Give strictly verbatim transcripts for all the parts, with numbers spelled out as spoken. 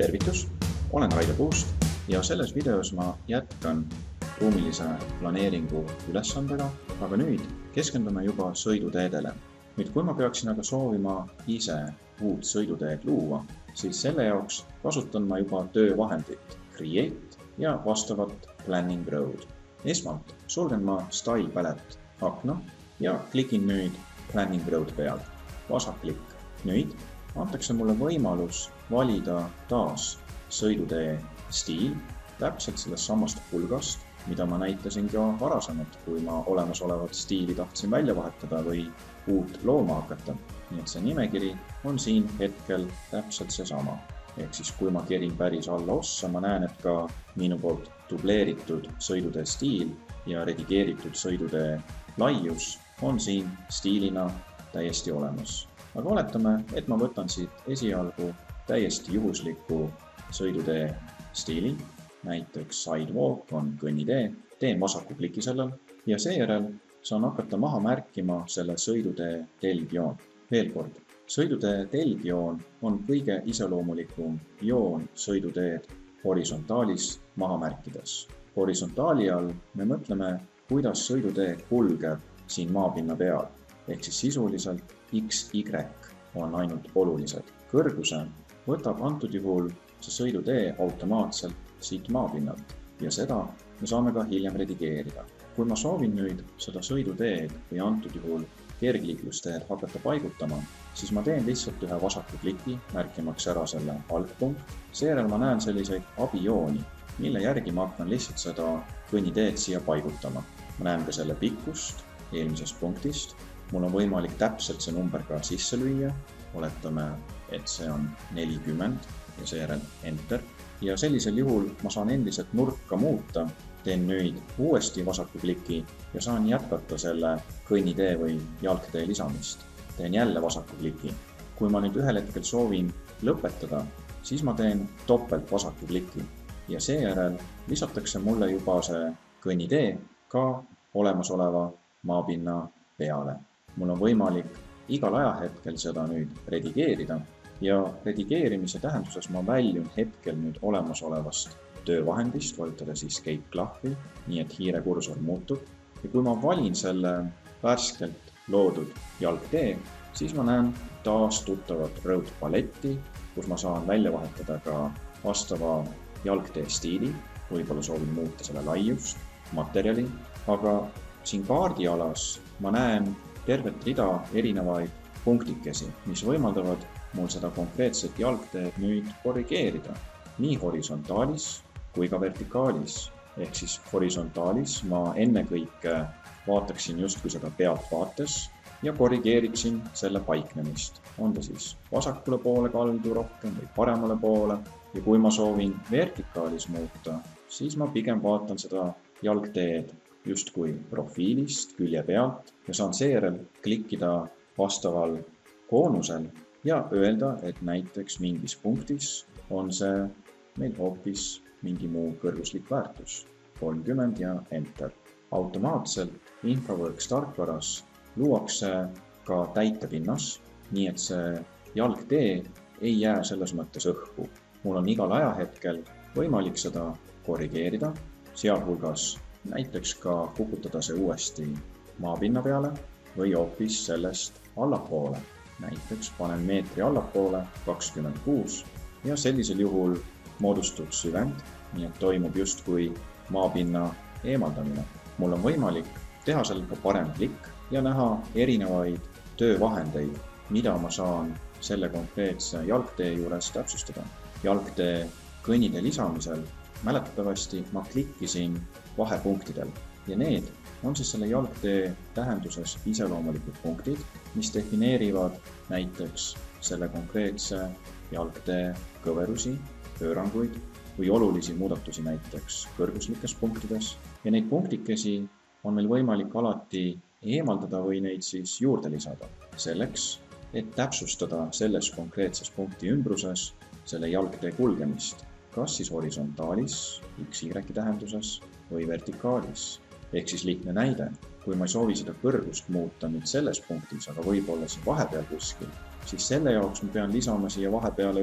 Tervitus, olen Raido Puust ja selles videos ma jätkan ruumilise planeeringu ülesandega, aga nüüd keskendume juba sõiduteedele. Nüüd, kui ma peaksin aga soovima ise uut sõiduteed luua, siis selle jaoks kasutan ma juba töövahendit Create ja vastavat Planning Road. Esmalt sulgen ma Style Palette akna ja klikin nüüd Planning Road peale. Vasaklikk. Nüüd antakse mulle võimalus valida taas sõidutee stiil täpselt sellest samast hulgast, mida ma näitasin ka varasemalt, kui ma olemasolevat stiili tahtsin välja vahetada või uut looma hakata. Nii et see nimekiri on siin hetkel täpselt seesama. Ehk siis kui ma kerin päris alla ossa, ma näen, et ka minu poolt dubleeritud sõidutee stiil ja redigeeritud sõidutee laius on siin stiilina täiesti olemas. Aga oletame, et ma võtan siit esialgu täiesti juhusliku sõidutee stiili, näiteks sidewalk on kõnnitee, teen vasaku kliki sellel ja seejärel saan hakata maha märkima selle sõidutee telgjoon. Veel kord, sõidutee telgjoon on kõige iseloomulikum joon sõiduteed horisontaalis maha märkides. Horisontaali all me mõtleme, kuidas sõidutee kulgeb siin maapinna peal, ehk siis sisuliselt X, Y on ainult olulised. Kõrguse võtab antud juhul see sõidutee automaatselt siit maapinnalt ja seda me saame ka hiljem redigeerida. Kui ma soovin nüüd seda sõiduteed või antud juhul kergliiklusteed hakata paigutama, siis ma teen lihtsalt ühe vasaku kliki, märkimaks ära selle algpunkt. Seejärel ma näen selliseid abijooni, mille järgi ma hakkan lihtsalt seda kõnniteed siia paigutama. Ma näen ka selle pikkust eelmisest punktist. Mul on võimalik täpselt see number ka sisse lüüa. Oletame, et see on nelikümmend ja seejärel Enter. Ja sellisel juhul ma saan endiselt nurka muuta. Teen nüüd uuesti vasaku kliki ja saan jätkata selle kõnnitee või jalgtee lisamist. Teen jälle vasaku kliki. Kui ma nüüd ühel hetkel soovin lõpetada, siis ma teen topelt vasaku kliki ja seejärel lisatakse mulle juba see kõnnitee ka olemasoleva maapinna peale. Mul on võimalik igal ajahetkel seda nüüd redigeerida ja redigeerimise tähenduses ma väljun hetkel nüüd olemasolevast töövahendist, vajutada siis Escape klahvi, nii et hiire kursor muutub. Ja kui ma valin selle värskelt loodud jalgtee, siis ma näen taas tuttavat road paletti, kus ma saan välja vahetada ka vastava jalgtee stiili, võib-olla soovin muuta selle laiust, materjali, aga siin kaardialas ma näen tervet rida erinevaid punktikesi, mis võimaldavad mul seda konkreetset jalgteed nüüd korrigeerida. Nii horisontaalis kui ka vertikaalis. Ehk siis horisontaalis ma ennekõike vaataksin justkui seda pealt vaates ja korrigeeriksin selle paiknemist. On ta siis vasakule poole kaldu rohkem või paremale poole. Ja kui ma soovin vertikaalis muuta, siis ma pigem vaatan seda jalgteed justkui profiilist külje pealt ja saan seejärel klikkida vastaval koonusel ja öelda, et näiteks mingis punktis on see meil hoopis mingi muu kõrguslik väärtus, kolmkümmend ja Enter. Automaatselt InfraWorks tarkvaras luuakse ka täitepinnas, nii et see jalgtee ei jää selles mõttes õhku. Mul on igal ajahetkel võimalik seda korrigeerida, sealhulgas näiteks ka kukutada see uuesti maapinna peale või hoopis sellest allapoole. Näiteks panen meetri allapoole kakskümmend kuus ja sellisel juhul moodustub süvend, nii et toimub justkui maapinna eemaldamine. Mul on võimalik teha seal ka parem klikk ja näha erinevaid töövahendeid, mida ma saan selle konkreetse jalgtee juures täpsustada. Jalgtee kõnnitee lisamisel mäletatavasti ma klikkisin vahepunktidel ja need on siis selle jalgtee tähenduses iseloomulikud punktid, mis defineerivad näiteks selle konkreetse jalgtee kõverusi, pööranguid või olulisi muudatusi näiteks kõrguslikes punktides. Ja neid punktikesi on meil võimalik alati eemaldada või neid siis juurde lisada. Selleks, et täpsustada selles konkreetses punkti ümbruses selle jalgtee kulgemist, kas siis horisontaalis, X Y tähenduses või vertikaalis. Ehk siis lihtne näide, kui ma ei soovi seda kõrgust muuta nüüd selles punktis, aga võib-olla siin vahepeal kuskil, siis selle jaoks ma pean lisama siia vahepeale ühe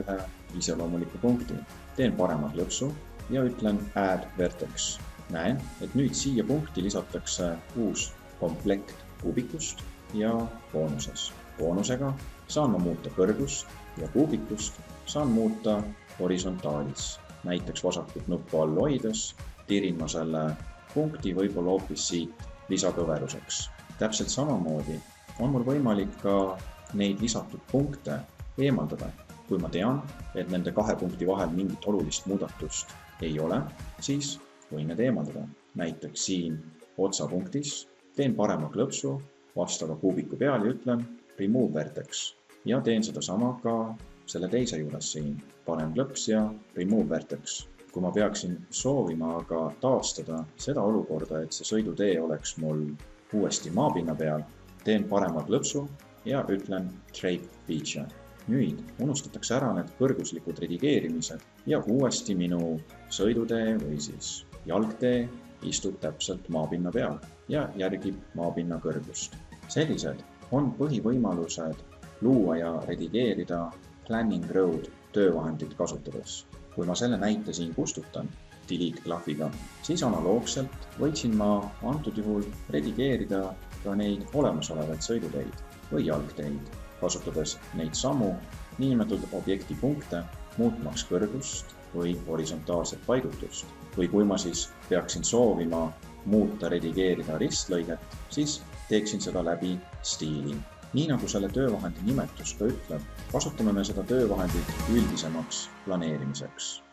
iseloomuliku punkti. Teen parema klõpsu ja ütlen Add Vertex. Näen, et nüüd siia punkti lisatakse uus komplekt kuubikust ja boonuses. Boonusega saan ma muuta kõrgust ja kuubikust saan muuta horisontaalis. Näiteks vasakut nuppu all hoides tirin ma selle punkti võib-olla hoopis siit lisakõveruseks. Täpselt samamoodi on mul võimalik ka neid lisatud punkte eemaldada. Kui ma tean, et nende kahe punkti vahel mingit olulist muudatust ei ole, siis võin need eemaldada. Näiteks siin otsapunktis teen parema klõpsu vastava kuubiku peal ja ütlen Remove Vertex. Ja teen seda sama ka selle teise juures siin. Panem klõps ja Remove Vertex. Kui ma peaksin soovima aga taastada seda olukorda, et see sõidutee oleks mul uuesti maapinna peal, teen parema klõpsu ja ütlen Trape Feature. Nüüd unustatakse ära need kõrguslikud redigeerimised ja uuesti minu sõidutee või siis jalgtee istub täpselt maapinna peal ja järgib maapinna kõrgust. Sellised on põhivõimalused luua ja redigeerida Planning Road töövahendit kasutades. Kui ma selle näite siin kustutan delete klahviga, siis analoogselt võiksin ma antud juhul redigeerida ka neid olemasolevaid sõiduteid või jalgteid, kasutades neid samu niinimetatud objekti punkte, muutmaks kõrgust või horisontaalset paigutust. Või kui ma siis peaksin soovima muuta redigeerida ristlõiget, siis teeksin seda läbi stiili. Nii nagu selle töövahendi nimetus ka ütleb, kasutame me seda töövahendit üldisemaks planeerimiseks.